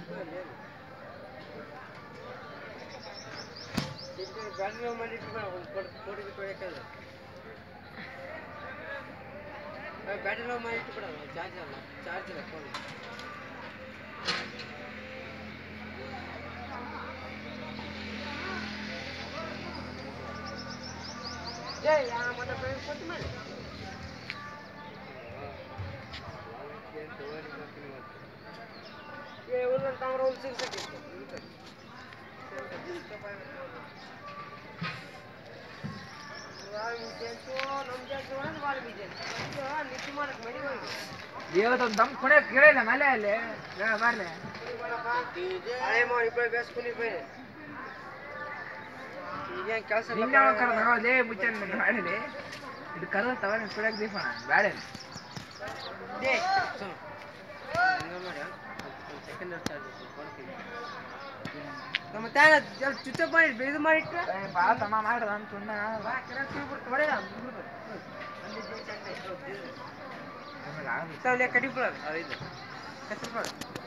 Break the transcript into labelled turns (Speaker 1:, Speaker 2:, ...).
Speaker 1: battery ಮಾಡಿಟ್ಟು ಕೋಡಿಗೆ ತೊಳೆಯಕ್ಕಲ್ಲ battery low ಮಾಡಿಟ್ಟು ಬಿಡ ಚಾರ್ಜ್ ಇಲ್ಲ ಫೋನ್ ಮತ್ತೆ ಕೊಟ್ಟು ಮಾಡಿ ಒಂದೊಂದು ತಾಮ್ರ ಒಂದು ಸಿಗ್ಸಕ್ಕಿತ್ತು
Speaker 2: ಇವತ್ತು ದಮ್ ಕೊನೆ ಕೇಳಿಲ್ಲ ಮಲೆ ಅಲ್ಲಿ ಬರ್ಲೆ
Speaker 1: ಬೇಸ್ಕೊಂಡು ಈಗ ಕೆಲಸ
Speaker 2: ಲೇ ಮುಚ್ಚ ಮಾಡಿಲಿ ಇದು ಕರ ತವ ಕುಡಿಯಕ್ ದೀಪ ಬ್ಯಾಡ
Speaker 1: ಮತ್ತೆ ಚುಚ್ಚ ಮಾಡಿ ಇದು ಮಾಡಿಟ್ರೆ
Speaker 2: ಭಾಳ ತಮ್ಮ ಮಾಡ್ರ ಅಂತ
Speaker 1: ಕಡಿಬಿಡ ಇದು